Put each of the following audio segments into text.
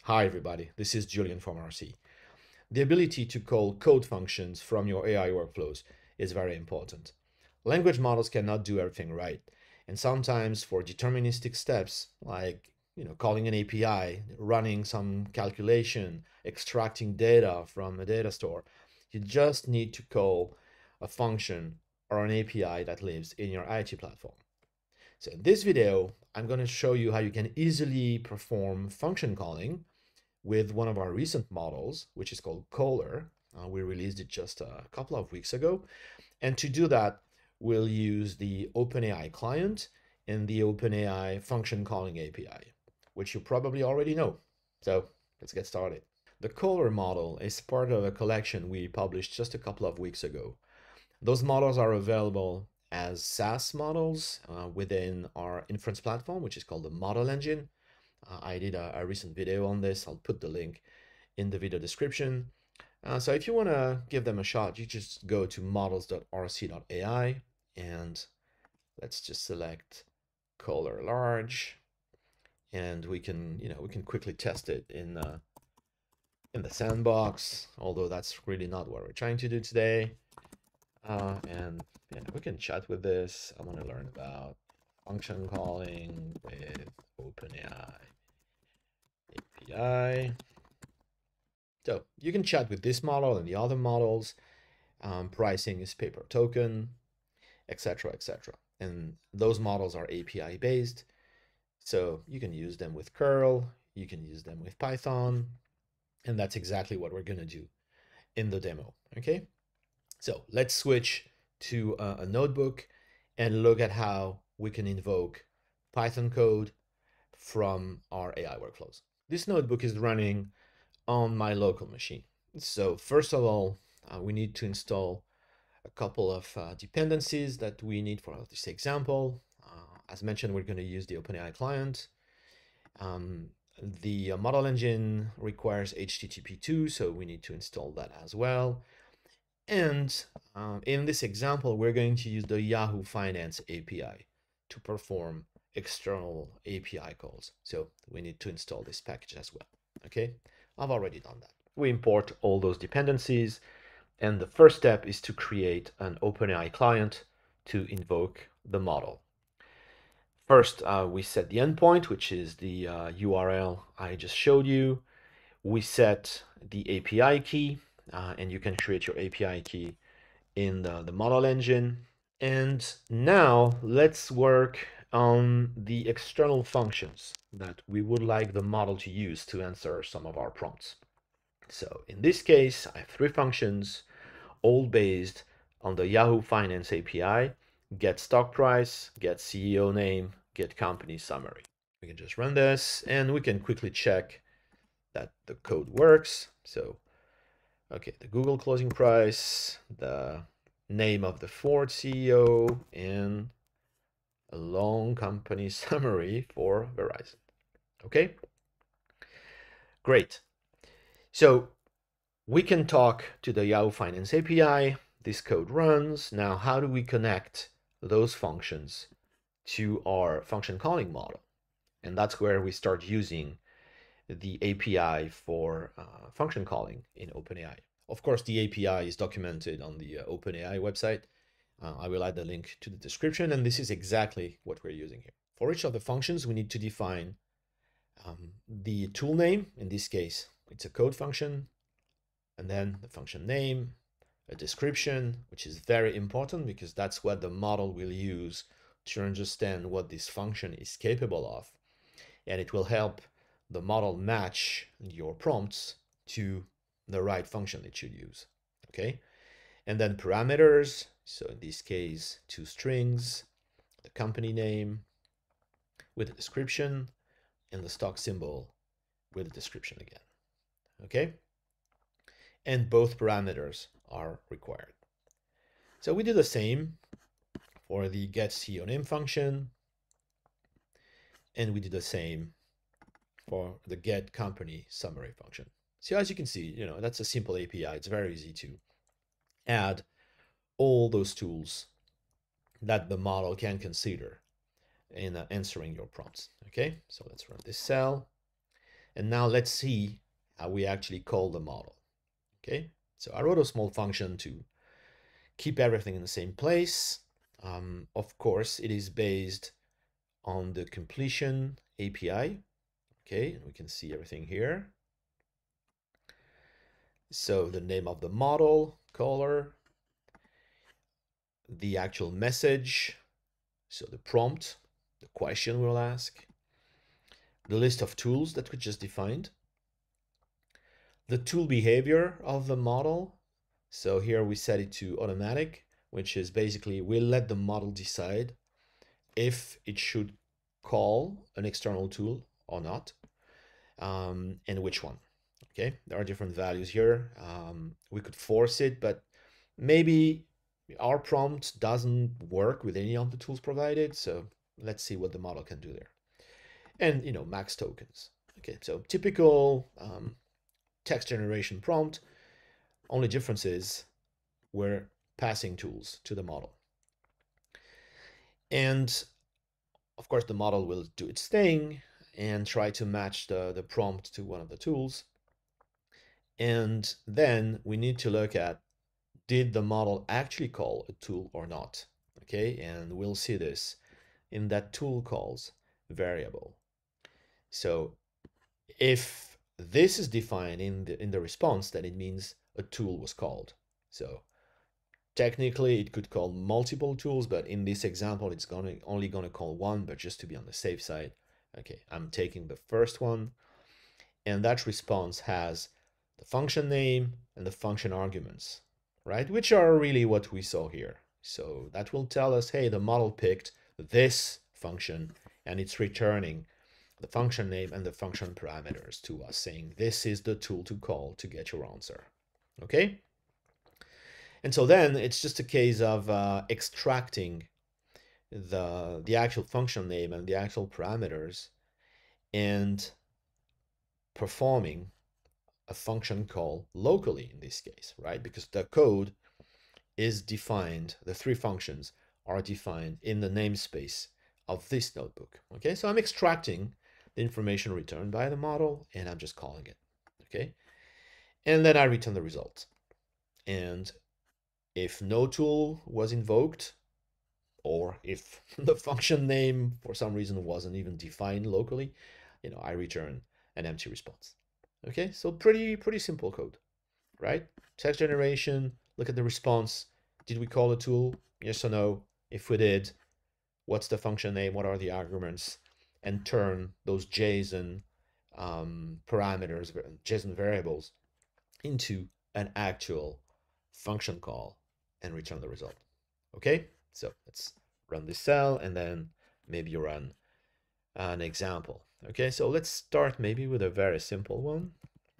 Hi everybody, this is Julian from Arcee. The ability to call code functions from your AI workflows is very important. Language models cannot do everything right, and sometimes for deterministic steps like calling an API, running some calculation, extracting data from a data store, you just need to call a function or an API that lives in your IT platform. So in this video, I'm going to show you how you can easily perform function calling with one of our recent models, which is called Caller. We released it just a couple of weeks ago. And to do that, we'll use the OpenAI client and the OpenAI function calling API, which you probably already know. So let's get started. The Caller model is part of a collection we published just a couple of weeks ago. Those models are available as SaaS models within our inference platform, which is called the Model Engine. I did a recent video on this. I'll put the link in the video description. So if you want to give them a shot, you just go to models.rc.ai and let's just select Caller large, and we can quickly test it in the sandbox. Although that's really not what we're trying to do today. And we can chat with this. I want to learn about function calling with OpenAI API. So you can chat with this model and the other models. Pricing is pay per token, etc., etc. And those models are API based. So you can use them with curl, you can use them with Python, and that's exactly what we're going to do in the demo. Okay. So let's switch to a notebook and look at how we can invoke Python code from our AI workflows. This notebook is running on my local machine. So first of all, we need to install a couple of dependencies that we need for this example. As mentioned, we're going to use the OpenAI client. The model engine requires HTTP2, so we need to install that as well. And in this example, we're going to use the Yahoo Finance API to perform external API calls. So we need to install this package as well. Okay, I've already done that. We import all those dependencies. And the first step is to create an OpenAI client to invoke the model. First, we set the endpoint, which is the URL I just showed you. We set the API key, and you can create your API key in the model engine. And now let's work on the external functions that we would like the model to use to answer some of our prompts. So in this case, I have three functions, all based on the Yahoo Finance API: get stock price, get CEO name, get company summary. We can just run this and we can quickly check that the code works. So, okay, the Google closing price, the name of the Ford CEO, and a long company summary for Verizon. Okay, great. So we can talk to the Yahoo Finance API. This code runs. Now, how do we connect those functions to our function calling model? And that's where we start using the API for function calling in OpenAI. Of course, the API is documented on the OpenAI website. I will add the link to the description, and this is exactly what we're using here. For each of the functions, we need to define the tool name. In this case, it's a code function, and then the function name, a description, which is very important because that's what the model will use to understand what this function is capable of. And it will help the model match your prompts to the right function it should use. Okay. And then parameters. So in this case, two strings, the company name with a description, and the stock symbol with a description again. Okay. And both parameters are required. So we do the same for the get CEO name function, and we do the same for the get company summary function. So as you can see, that's a simple API. It's very easy to add all those tools that the model can consider in answering your prompts. Okay, so let's run this cell. And now let's see how we actually call the model. Okay, so I wrote a small function to keep everything in the same place. Of course, it is based on the completion API. Okay, and we can see everything here. So the name of the model, caller, the actual message, so the prompt, the question we'll ask, the list of tools that we just defined, the tool behavior of the model. So here we set it to automatic, which is basically we'll let the model decide if it should call an external tool or not, and which one. Okay, there are different values here. We could force it, but maybe our prompt doesn't work with any of the tools provided. So let's see what the model can do there. And max tokens. Okay, so typical text generation prompt. Only difference is we're passing tools to the model. And of course, the model will do its thing and try to match the prompt to one of the tools. And then we need to look at, did the model actually call a tool or not? Okay, and we'll see this in that tool calls variable. So if this is defined in the response, then it means a tool was called. So technically it could call multiple tools, but in this example it's only gonna call one, but just to be on the safe side, okay, I'm taking the first one, and that response has the function name and the function arguments, right? Which are really what we saw here. So that will tell us, hey, the model picked this function and it's returning the function name and the function parameters to us, saying this is the tool to call to get your answer. Okay? And so then it's just a case of extracting the actual function name and the actual parameters and performing a function call locally in this case, right? Because the code is defined, the three functions are defined in the namespace of this notebook. Okay, so I'm extracting the information returned by the model and I'm just calling it. Okay, and then I return the result. And if no tool was invoked, or if the function name for some reason wasn't even defined locally, I return an empty response. Okay, so pretty simple code, right? Text generation, look at the response. Did we call a tool? Yes or no? If we did, what's the function name? What are the arguments? And turn those JSON parameters, JSON variables, into an actual function call and return the result. Okay, so let's run this cell and then maybe run an example. Okay, so let's start maybe with a very simple one.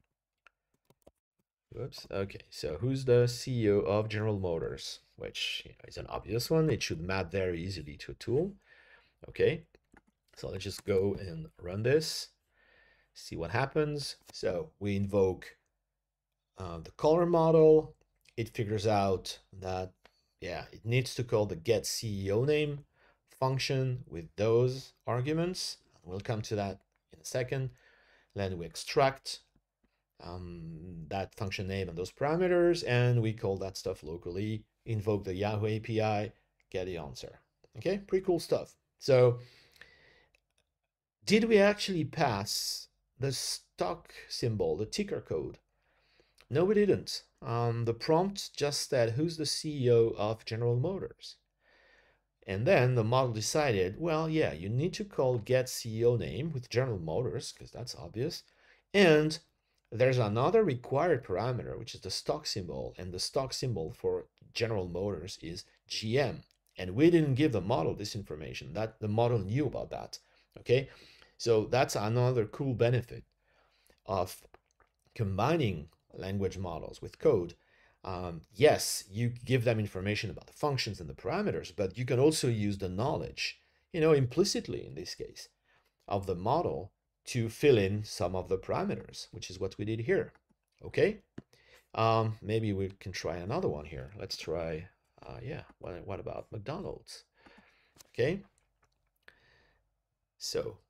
Whoops. Okay, so who's the CEO of General Motors? Which is an obvious one. It should map very easily to a tool. Okay, so let's just go and run this, see what happens. So we invoke the caller model. It figures out that, yeah, it needs to call the get CEO name function with those arguments. We'll come to that in a second. Then we extract that function name and those parameters, and we call that stuff locally, invoke the Yahoo API, get the answer. Okay, pretty cool stuff. So did we actually pass the stock symbol, the ticker code? No, we didn't. The prompt just said, who's the CEO of General Motors? And then the model decided, well, yeah, you need to call get CEO name with General Motors, because that's obvious. And there's another required parameter, which is the stock symbol. And the stock symbol for General Motors is GM. And we didn't give the model this information. That the model knew about that. Okay, so that's another cool benefit of combining language models with code. Yes, you give them information about the functions and the parameters, but you can also use the knowledge, implicitly in this case, of the model to fill in some of the parameters, which is what we did here. Okay, maybe we can try another one here. Let's try, yeah, what about McDonald's? Okay, so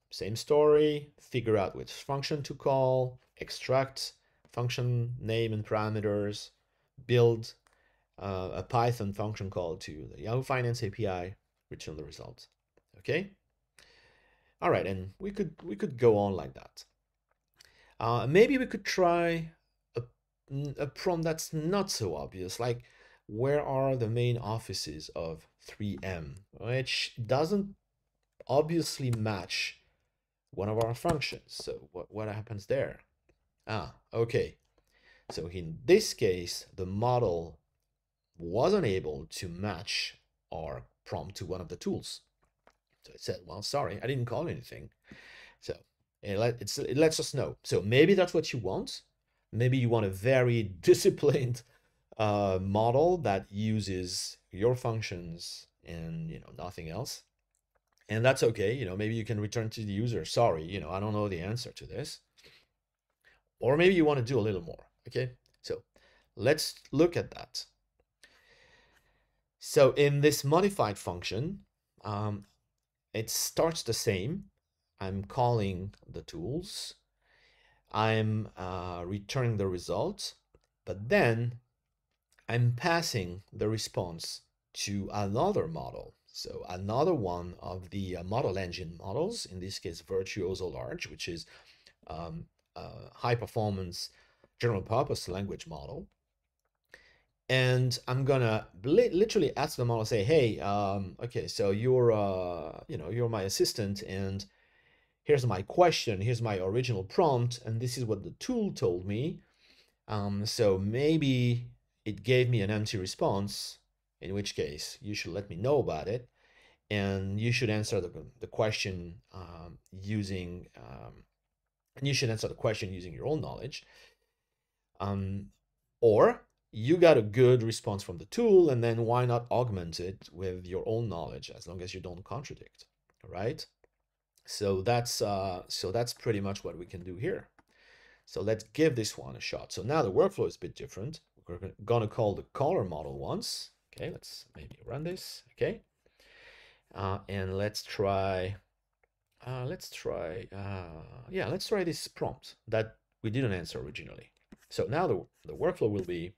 same story, figure out which function to call, extract function name and parameters, build a Python function call to the Yahoo Finance API, return the result. Okay. All right, and we could go on like that. Maybe we could try a prompt that's not so obvious, like where are the main offices of 3M, which doesn't obviously match one of our functions. So what happens there? Okay. So in this case, the model wasn't able to match our prompt to one of the tools. So it said, well, sorry, I didn't call anything. So it lets us know. So maybe that's what you want. Maybe you want a very disciplined model that uses your functions and nothing else. And that's okay. Maybe you can return to the user, sorry, I don't know the answer to this. Or maybe you want to do a little more. Okay, so let's look at that. So in this modified function, it starts the same. I'm calling the tools. I'm returning the result, but then I'm passing the response to another model. So another one of the model engine models, in this case, Virtuoso Large, which is high performance general purpose language model. And I'm gonna literally ask the model, say, hey, okay, so you're my assistant, and here's my question, here's my original prompt, and this is what the tool told me. So maybe it gave me an empty response, in which case you should let me know about it, and you should answer the question using your own knowledge. Or you got a good response from the tool, and then why not augment it with your own knowledge, as long as you don't contradict, right? So that's pretty much what we can do here. So let's give this one a shot. So now the workflow is a bit different. We're gonna call the caller model once. Okay, let's maybe run this. Okay, and let's try this prompt that we didn't answer originally. So now the workflow will be,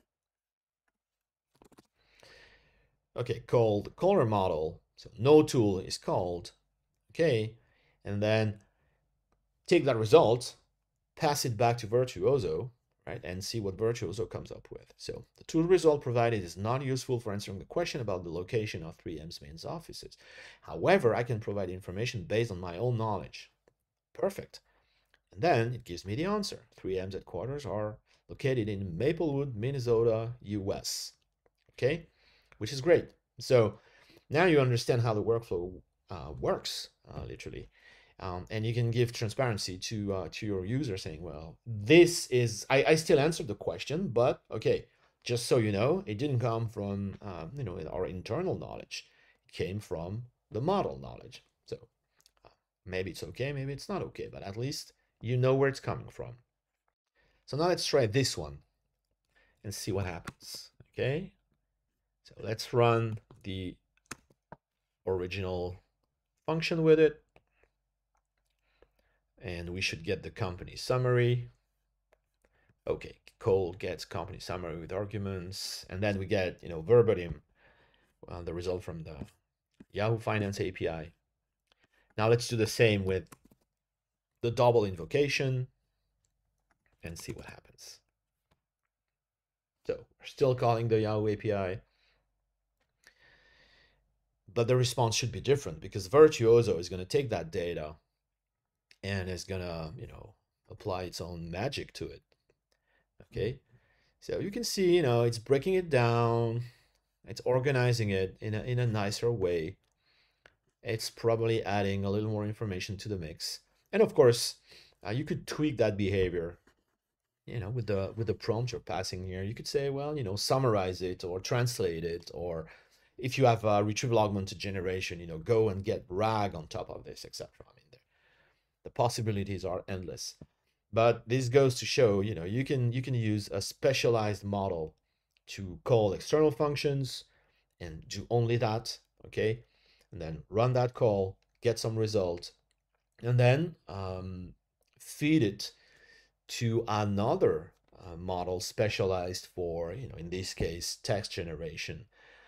okay, call the caller model. So no tool is called. Okay, and then take that result, pass it back to Virtuoso, right, and see what Virtuoso comes up with. So the tool result provided is not useful for answering the question about the location of 3M's main offices. However, I can provide information based on my own knowledge. Perfect. And then it gives me the answer. 3M's headquarters are located in Maplewood, Minnesota, US. Okay, which is great. So now you understand how the workflow works, literally. And you can give transparency to your user, saying, well, this is, I still answered the question, but okay, just so you know, it didn't come from our internal knowledge. It came from the model knowledge. So maybe it's okay, maybe it's not okay, but at least you know where it's coming from. So now let's try this one and see what happens. Okay, so let's run the original function with it, and we should get the company summary. Okay, call gets company summary with arguments, and then we get verbatim the result from the Yahoo Finance API. Now let's do the same with the double invocation and see what happens. So we're still calling the Yahoo API, but the response should be different, because Virtuoso is going to take that data and is going to apply its own magic to it. Okay, so you can see it's breaking it down, it's organizing it in a nicer way. It's probably adding a little more information to the mix, and of course you could tweak that behavior with the prompt you're passing here. You could say, well, summarize it or translate it, or if you have retrieval augmented generation, go and get RAG on top of this, etc. I mean, the possibilities are endless. But this goes to show, you can use a specialized model to call external functions and do only that, okay? And then run that call, get some result, and then feed it to another model specialized for, in this case, text generation,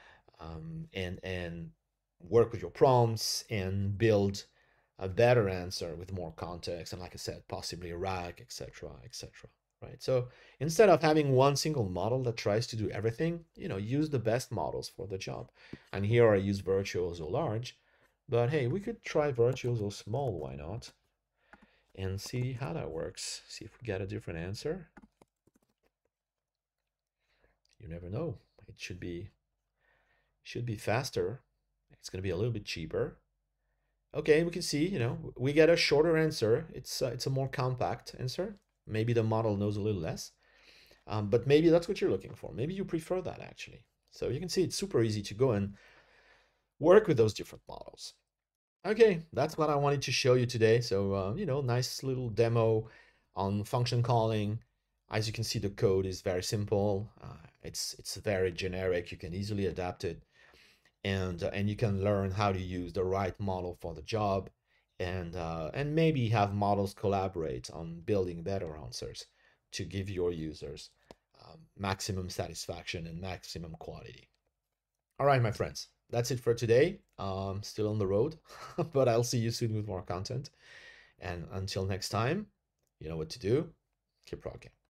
and work with your prompts and build a better answer with more context and, like I said, possibly a RAG, etc., etc. Right? So instead of having one single model that tries to do everything, use the best models for the job. And here I use Virtuoso large, but hey, we could try Virtuoso small, why not? And see how that works. See if we get a different answer. You never know. It should be faster. It's going to be a little bit cheaper. Okay, we can see, we get a shorter answer. It's a more compact answer. Maybe the model knows a little less, but maybe that's what you're looking for. Maybe you prefer that actually. So you can see it's super easy to go and work with those different models. Okay, that's what I wanted to show you today. So, nice little demo on function calling. As you can see, the code is very simple. It's very generic. You can easily adapt it, and you can learn how to use the right model for the job, and maybe have models collaborate on building better answers to give your users maximum satisfaction and maximum quality. All right, my friends, that's it for today. Still on the road, but I'll see you soon with more content. And until next time, you know what to do. Keep rocking.